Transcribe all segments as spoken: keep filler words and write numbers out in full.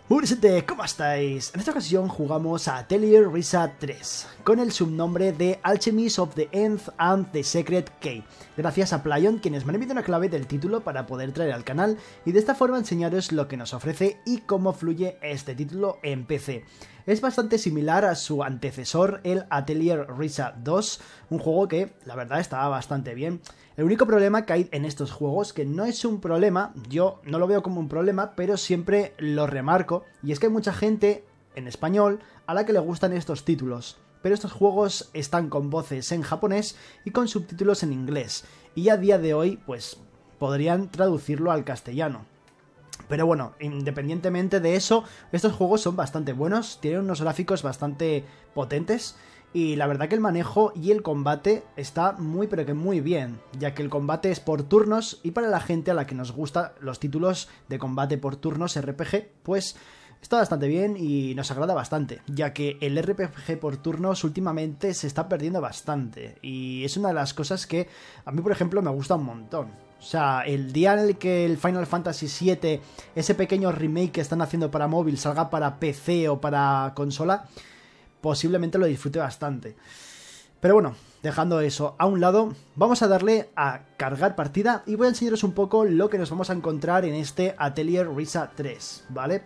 Muy gente, ¿cómo estáis? En esta ocasión jugamos a Atelier Ryza tres, con el subnombre de Alchemist of the Nth and the Secret Key, gracias a Playon, quienes me han enviado una clave del título para poder traer al canal y de esta forma enseñaros lo que nos ofrece y cómo fluye este título en P C. Es bastante similar a su antecesor, el Atelier Ryza dos, un juego que la verdad estaba bastante bien. El único problema que hay en estos juegos, que no es un problema, yo no lo veo como un problema, pero siempre lo remarco, y es que hay mucha gente en español a la que le gustan estos títulos, pero estos juegos están con voces en japonés y con subtítulos en inglés, y a día de hoy pues podrían traducirlo al castellano. Pero bueno, independientemente de eso, estos juegos son bastante buenos, tienen unos gráficos bastante potentes, y la verdad que el manejo y el combate está muy pero que muy bien, ya que el combate es por turnos y para la gente a la que nos gustan los títulos de combate por turnos R P G, pues está bastante bien y nos agrada bastante, ya que el R P G por turnos últimamente se está perdiendo bastante y es una de las cosas que a mí por ejemplo me gusta un montón. O sea, el día en el que el Final Fantasy siete, ese pequeño remake que están haciendo para móvil, salga para P C o para consola, posiblemente lo disfrute bastante. Pero bueno, dejando eso a un lado, vamos a darle a cargar partida y voy a enseñaros un poco lo que nos vamos a encontrar en este Atelier Ryza tres, ¿vale?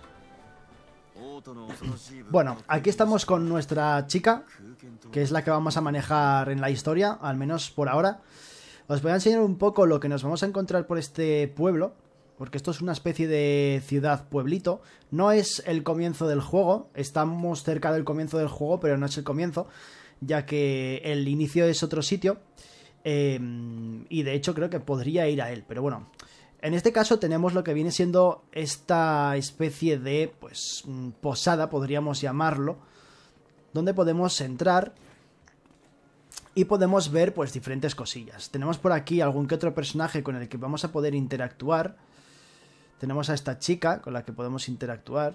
Bueno, aquí estamos con nuestra chica, que es la que vamos a manejar en la historia, al menos por ahora. Os voy a enseñar un poco lo que nos vamos a encontrar por este pueblo, porque esto es una especie de ciudad-pueblito. No es el comienzo del juego, estamos cerca del comienzo del juego, pero no es el comienzo, ya que el inicio es otro sitio, eh, y de hecho creo que podría ir a él, pero bueno. En este caso tenemos lo que viene siendo esta especie de, pues, posada, podríamos llamarlo, donde podemos entrar y podemos ver, pues, diferentes cosillas. Tenemos por aquí algún que otro personaje con el que vamos a poder interactuar. Tenemos a esta chica con la que podemos interactuar.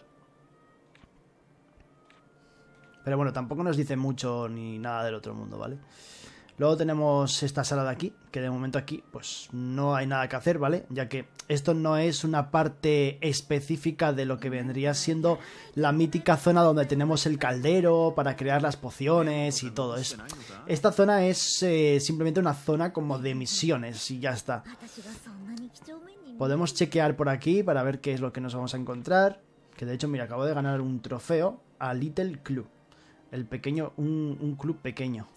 Pero bueno, tampoco nos dice mucho ni nada del otro mundo, ¿vale? Luego tenemos esta sala de aquí, que de momento aquí pues no hay nada que hacer, ¿vale? Ya que esto no es una parte específica de lo que vendría siendo la mítica zona donde tenemos el caldero para crear las pociones y todo eso. Esta zona es eh, simplemente una zona como de misiones y ya está. Podemos chequear por aquí para ver qué es lo que nos vamos a encontrar. Que de hecho, mira, acabo de ganar un trofeo a Little Club. El pequeño, un, un club pequeño.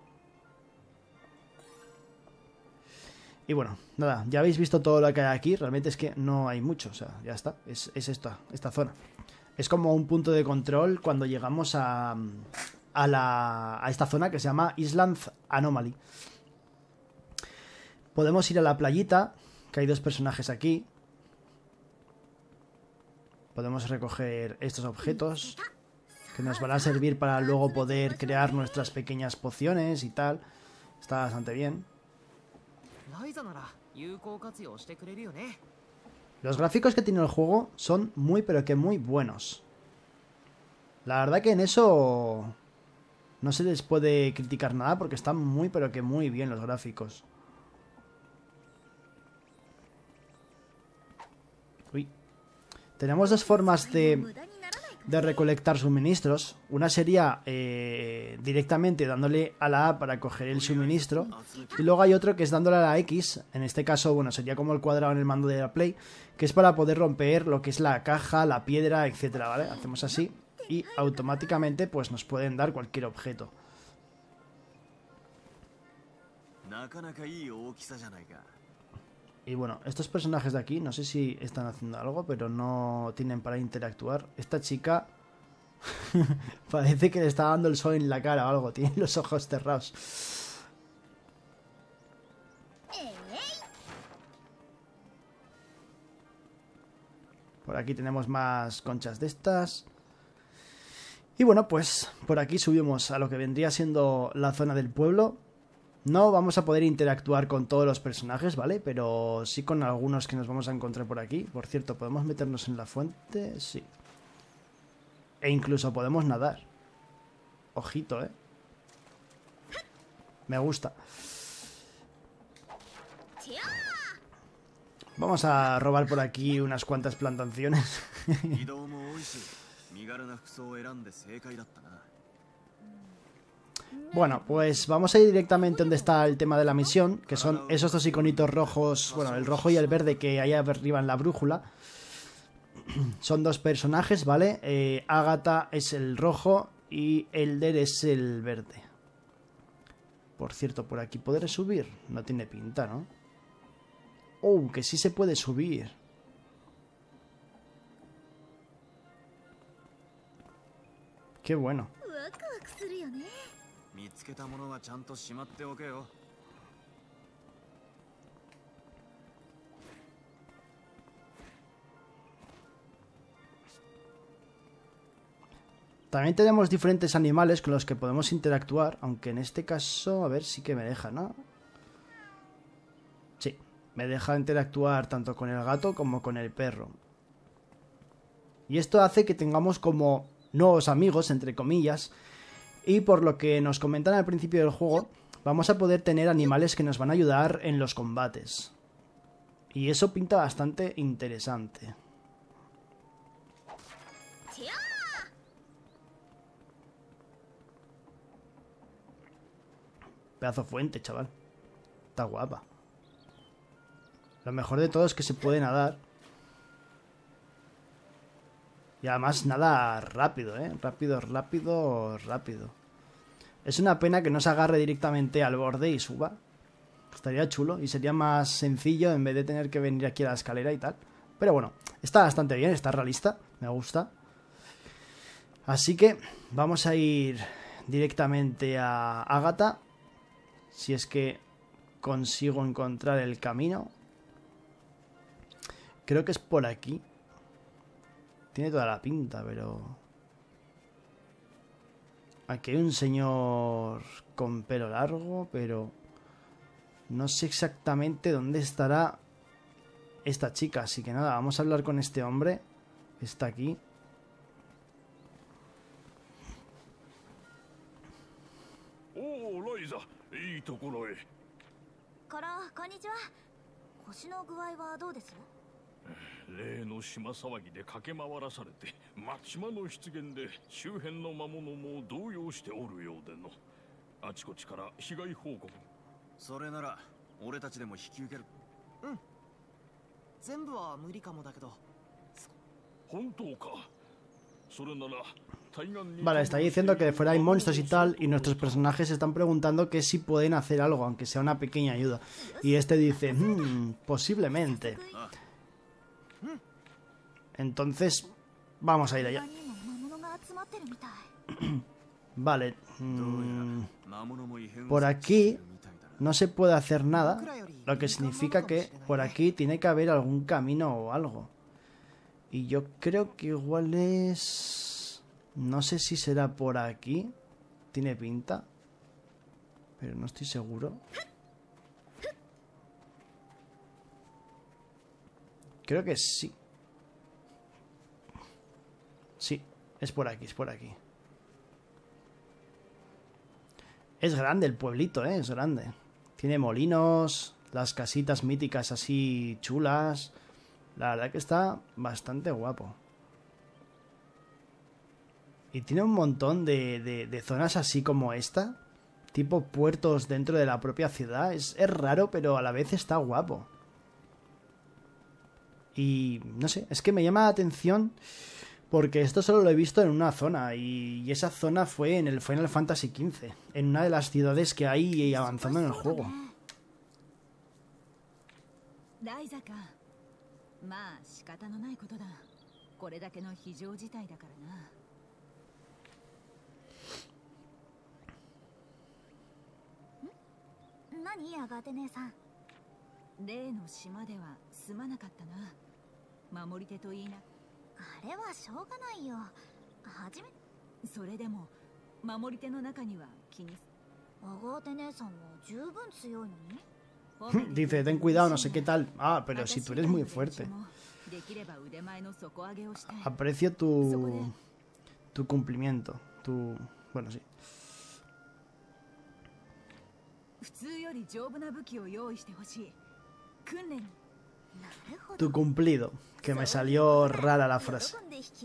Y bueno, nada, ya habéis visto todo lo que hay aquí. Realmente es que no hay mucho, o sea, ya está. Es, es esta, esta zona. Es como un punto de control cuando llegamos a, a, la, a esta zona que se llama Island Anomaly. Podemos ir a la playita, que hay dos personajes aquí. Podemos recoger estos objetos que nos van a servir para luego poder crear nuestras pequeñas pociones y tal. Está bastante bien. Los gráficos que tiene el juego son muy pero que muy buenos. La verdad que en eso no se les puede criticar nada porque están muy pero que muy bien los gráficos. Uy. Tenemos dos formas de, de recolectar suministros. Una sería eh, directamente dándole a la A para coger el suministro. Y luego hay otro que es dándole a la X. En este caso, bueno, sería como el cuadrado en el mando de la Play, que es para poder romper lo que es la caja, la piedra, etcétera, ¿vale? Hacemos así y automáticamente pues nos pueden dar cualquier objeto. Y bueno, estos personajes de aquí, no sé si están haciendo algo, pero no tienen para interactuar. Esta chica parece que le está dando el sol en la cara o algo, tiene los ojos cerrados. Por aquí tenemos más conchas de estas. Y bueno, pues por aquí subimos a lo que vendría siendo la zona del pueblo. No vamos a poder interactuar con todos los personajes, ¿vale? Pero sí con algunos que nos vamos a encontrar por aquí. Por cierto, ¿podemos meternos en la fuente? Sí. E incluso podemos nadar. Ojito, ¿eh? Me gusta. Vamos a robar por aquí unas cuantas plantaciones. Bueno, pues vamos a ir directamente donde está el tema de la misión, que son esos dos iconitos rojos, bueno, el rojo y el verde que hay arriba en la brújula. Son dos personajes, ¿vale? Eh, Agatha es el rojo y Elder es el verde. Por cierto, por aquí podré subir. No tiene pinta, ¿no? Oh, que sí se puede subir. Qué bueno. También tenemos diferentes animales con los que podemos interactuar, aunque en este caso, a ver, sí que me deja, ¿no? Sí, me deja interactuar tanto con el gato como con el perro. Y esto hace que tengamos como nuevos amigos, entre comillas, y por lo que nos comentan al principio del juego, vamos a poder tener animales que nos van a ayudar en los combates. Y eso pinta bastante interesante. Pedazo fuente, chaval. Está guapa. Lo mejor de todo es que se puede nadar. Y además nada rápido, ¿eh? Rápido, rápido, rápido. Es una pena que no se agarre directamente al borde y suba. Estaría chulo y sería más sencillo en vez de tener que venir aquí a la escalera y tal. Pero bueno, está bastante bien, está realista. Me gusta. Así que vamos a ir directamente a Agatha. Si es que consigo encontrar el camino. Creo que es por aquí. Tiene toda la pinta, pero... Aquí hay un señor con pelo largo, pero... No sé exactamente dónde estará esta chica. Así que nada, vamos a hablar con este hombre. Está aquí. Oh, Liza. いいところへ。 から、こんにちは。腰の具合はどうです？ 例の島騒ぎで駆け回らされて、島の出現で周辺の魔物も動揺しておるようでの。あちこちから被害報告。 それなら俺たちでも引き受ける。うん。全部は無理かもだけど。 本当か。それなら。 Vale, está diciendo que de fuera hay monstruos y tal, y nuestros personajes están preguntando que si pueden hacer algo, aunque sea una pequeña ayuda. Y este dice, mmm, posiblemente. Entonces, vamos a ir allá. Vale. Mmm, por aquí no se puede hacer nada, lo que significa que por aquí tiene que haber algún camino o algo. Y yo creo que igual es... No sé si será por aquí. Tiene pinta. Pero no estoy seguro. Creo que sí. Sí, es por aquí, es por aquí. Es grande el pueblito, ¿eh? Es grande. Tiene molinos, las casitas míticas así chulas. La verdad que está bastante guapo. Y tiene un montón de, de, de zonas así como esta. Tipo puertos dentro de la propia ciudad. Es, es raro, pero a la vez está guapo. Y no sé, es que me llama la atención porque esto solo lo he visto en una zona. Y, y esa zona fue en el Final Fantasy quince. En una de las ciudades que hay avanzando en el juego. Dice, ten cuidado, no sé qué tal. Ah, pero si tú eres muy fuerte. Aprecio tu... Tu cumplimiento. Tu... Bueno, sí. Tu cumplido. Que me salió rara la frase.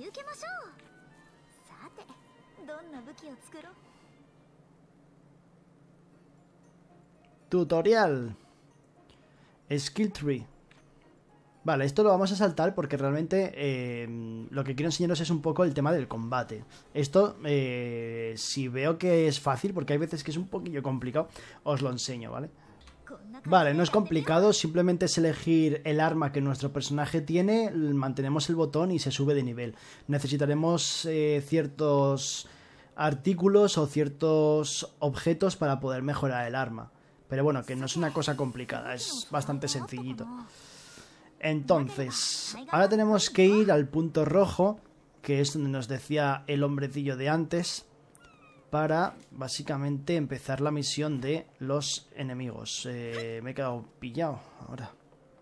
Tutorial. Skill Tree. Vale, esto lo vamos a saltar porque realmente eh, lo que quiero enseñaros es un poco el tema del combate. Esto, eh, si veo que es fácil, porque hay veces que es un poquillo complicado, os lo enseño, ¿vale? Vale, no es complicado, simplemente es elegir el arma que nuestro personaje tiene, mantenemos el botón y se sube de nivel. Necesitaremos eh, ciertos artículos o ciertos objetos para poder mejorar el arma. Pero bueno, que no es una cosa complicada, es bastante sencillito. Entonces, ahora tenemos que ir al punto rojo, que es donde nos decía el hombrecillo de antes, para básicamente empezar la misión de los enemigos. Eh, me he quedado pillado ahora.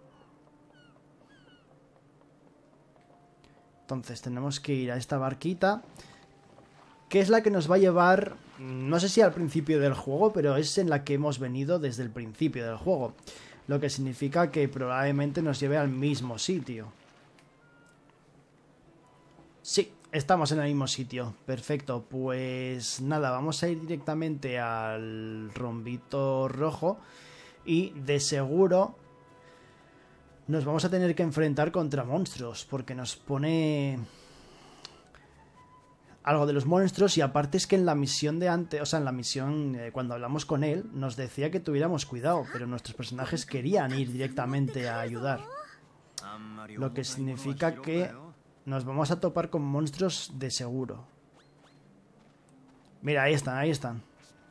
Entonces tenemos que ir a esta barquita, que es la que nos va a llevar, no sé si al principio del juego, pero es en la que hemos venido desde el principio del juego. Lo que significa que probablemente nos lleve al mismo sitio. Sí, estamos en el mismo sitio. Perfecto, pues nada, vamos a ir directamente al rombito rojo. Y de seguro nos vamos a tener que enfrentar contra monstruos, porque nos pone algo de los monstruos. Y aparte es que en la misión de antes, o sea, en la misión eh, cuando hablamos con él, nos decía que tuviéramos cuidado, pero nuestros personajes querían ir directamente a ayudar. Lo que significa que nos vamos a topar con monstruos de seguro. Mira, ahí están, ahí están.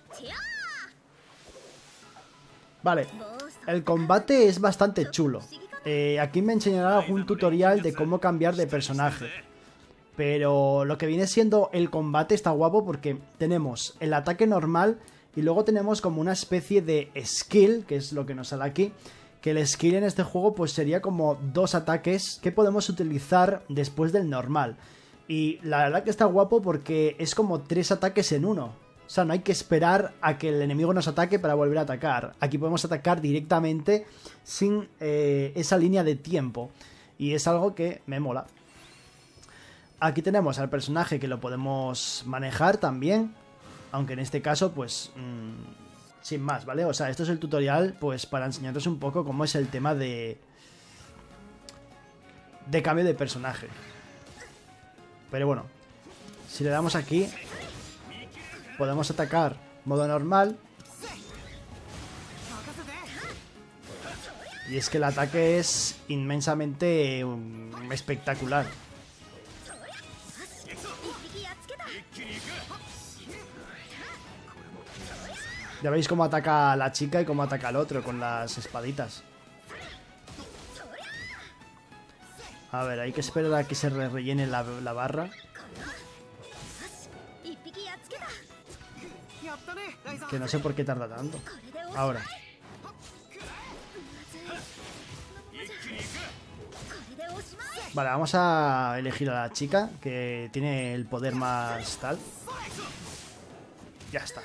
Vale, el combate es bastante chulo. Eh, aquí me enseñará algún tutorial de cómo cambiar de personaje. Pero lo que viene siendo el combate está guapo porque tenemos el ataque normal y luego tenemos como una especie de skill, que es lo que nos sale aquí. Que el skill en este juego pues sería como dos ataques que podemos utilizar después del normal. Y la verdad que está guapo porque es como tres ataques en uno. O sea, no hay que esperar a que el enemigo nos ataque para volver a atacar. Aquí podemos atacar directamente sin eh, esa línea de tiempo. Y es algo que me mola. Aquí tenemos al personaje que lo podemos manejar también. Aunque en este caso, pues... Mmm, sin más, ¿vale? O sea, esto es el tutorial, pues, para enseñaros un poco cómo es el tema de... de cambio de personaje. Pero bueno, si le damos aquí, podemos atacar modo normal. Y es que el ataque es inmensamente um, espectacular. Ya veis cómo ataca a la chica y cómo ataca al otro con las espaditas. A ver, hay que esperar a que se re rellene la, la barra. Que no sé por qué tarda tanto. Ahora. Vale, vamos a elegir a la chica, que tiene el poder más tal. Ya está.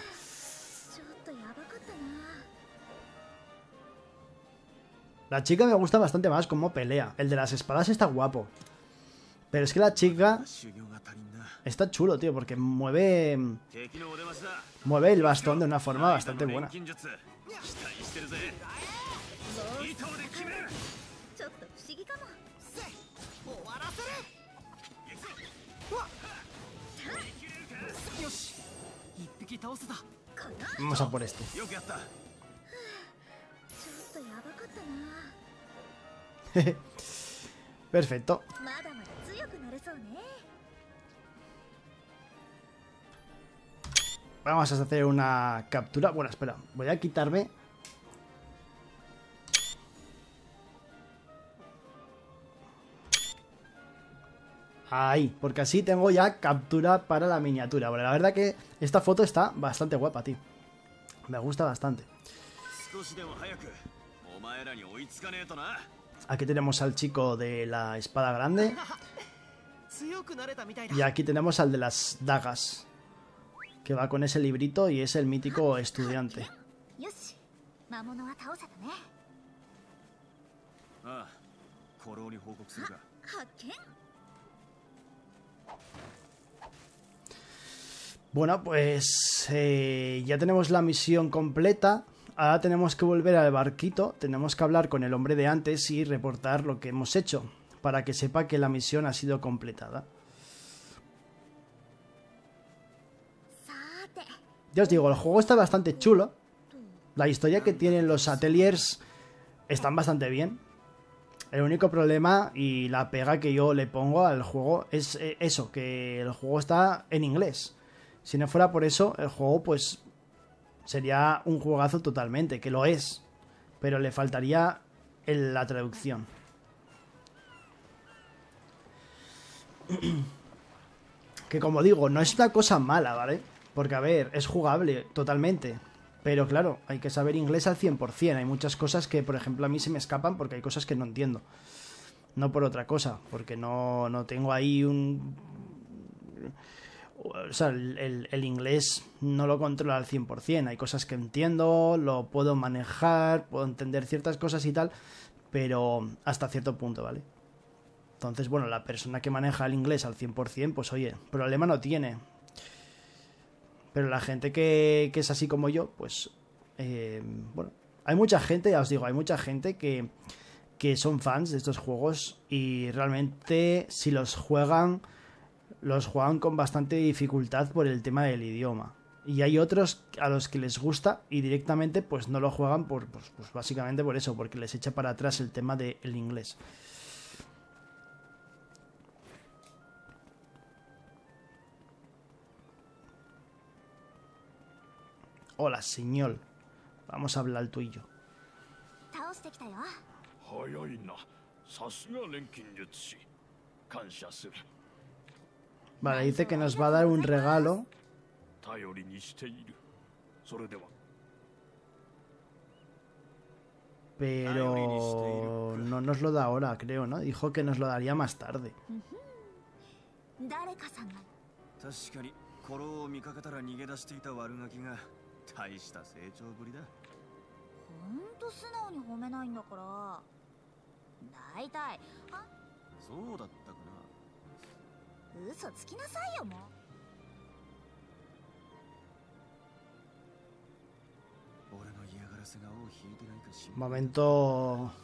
La chica me gusta bastante más cómo pelea. El de las espadas está guapo. Pero es que la chica está chulo, tío, porque mueve... Mueve el bastón de una forma bastante buena. Vamos a por este. Perfecto. Vamos a hacer una captura. Bueno, espera, voy a quitarme. Ahí, porque así tengo ya captura para la miniatura. Bueno, la verdad que esta foto está bastante guapa, tío. Me gusta bastante. Aquí tenemos al chico de la espada grande. Y aquí tenemos al de las dagas, que va con ese librito y es el mítico estudiante. 古老に報告するが。 発見。 Bueno, pues eh, ya tenemos la misión completa. Ahora tenemos que volver al barquito. Tenemos que hablar con el hombre de antes y reportar lo que hemos hecho, para que sepa que la misión ha sido completada. Ya os digo, el juego está bastante chulo. La historia que tienen los Ateliers están bastante bien. El único problema y la pega que yo le pongo al juego es eso, que el juego está en inglés. Si no fuera por eso, el juego pues sería un juegazo totalmente, que lo es, pero le faltaría en la traducción. Que como digo, no es una cosa mala, ¿vale? Porque a ver, es jugable totalmente, pero claro, hay que saber inglés al cien por cien. Hay muchas cosas que, por ejemplo, a mí se me escapan porque hay cosas que no entiendo. No por otra cosa, porque no, no tengo ahí un... O sea, el, el, el inglés no lo controlo al cien por cien. Hay cosas que entiendo, lo puedo manejar, puedo entender ciertas cosas y tal, pero hasta cierto punto, ¿vale? Entonces, bueno, la persona que maneja el inglés al cien por cien, pues oye, problema no tiene. Pero la gente que, que es así como yo, pues... Eh, bueno, hay mucha gente, ya os digo, hay mucha gente que, que son fans de estos juegos y realmente si los juegan... los juegan con bastante dificultad por el tema del idioma. Y hay otros a los que les gusta y directamente pues no lo juegan por pues, pues básicamente por eso, porque les echa para atrás el tema del inglés. Hola, señor. Vamos a hablar tú y yo. Vale, dice que nos va a dar un regalo. Pero no nos lo da ahora, creo, ¿no? Dijo que nos lo daría más tarde. Momento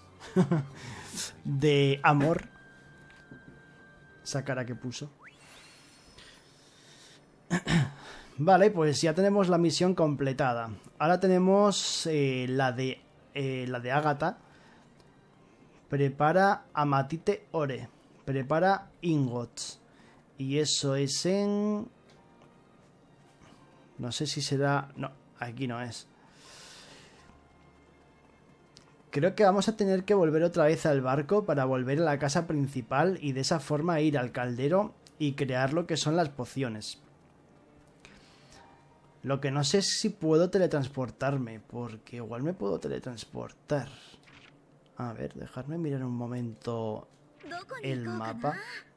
de amor. Esa cara que puso. Vale, pues ya tenemos la misión completada. Ahora tenemos eh, la de eh, la de Ágata. Prepara Amatite Ore. Prepara ingots. Y eso es en... No sé si será... No, aquí no es. Creo que vamos a tener que volver otra vez al barco para volver a la casa principal y de esa forma ir al caldero y crear lo que son las pociones. Lo que no sé es si puedo teletransportarme, porque igual me puedo teletransportar. A ver, dejadme mirar un momento el mapa.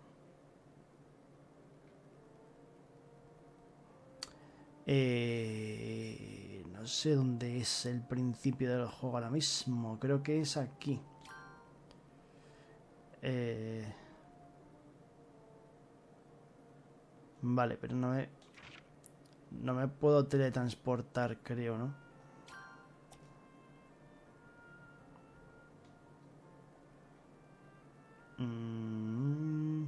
Eh, no sé dónde es el principio del juego ahora mismo. Creo que es aquí. Eh, vale, pero no me... No me puedo teletransportar, creo, ¿no? Mm.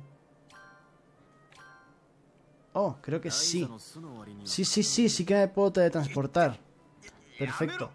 Oh, creo que sí. Sí, sí, sí, sí que me puedo teletransportar. Perfecto.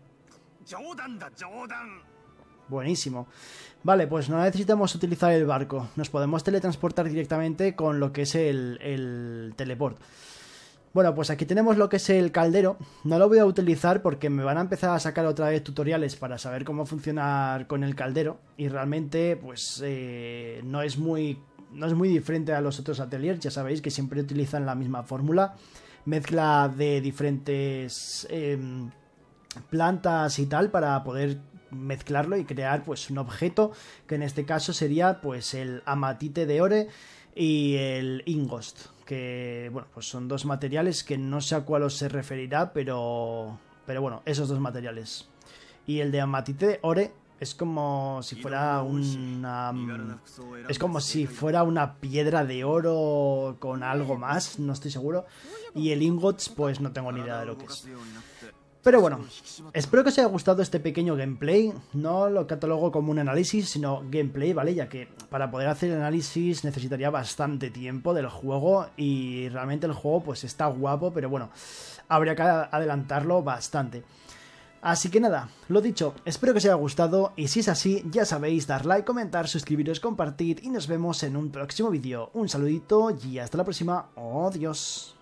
Buenísimo. Vale, pues no necesitamos utilizar el barco. Nos podemos teletransportar directamente con lo que es el, el teleport. Bueno, pues aquí tenemos lo que es el caldero. No lo voy a utilizar porque me van a empezar a sacar otra vez tutoriales para saber cómo funcionar con el caldero. Y realmente, pues, eh, no es muy... No es muy diferente a los otros ateliers. Ya sabéis que siempre utilizan la misma fórmula. Mezcla de diferentes eh, plantas y tal para poder mezclarlo y crear pues un objeto. Que en este caso sería pues el amatite de ore y el ingost. Que bueno, pues son dos materiales que no sé a cuál os se referirá, pero, pero bueno, esos dos materiales. Y el de amatite de ore Es como si fuera una... Es como si fuera una piedra de oro con algo más, no estoy seguro. Y el ingots, pues no tengo ni idea de lo que es. Pero bueno, espero que os haya gustado este pequeño gameplay. No lo catalogo como un análisis, sino gameplay, ¿vale? Ya que para poder hacer el análisis necesitaría bastante tiempo del juego. Y realmente el juego pues está guapo, pero bueno, habría que adelantarlo bastante. Así que nada, lo dicho, espero que os haya gustado y si es así, ya sabéis, dar like, comentar, suscribiros, compartir y nos vemos en un próximo vídeo. Un saludito y hasta la próxima. Adiós.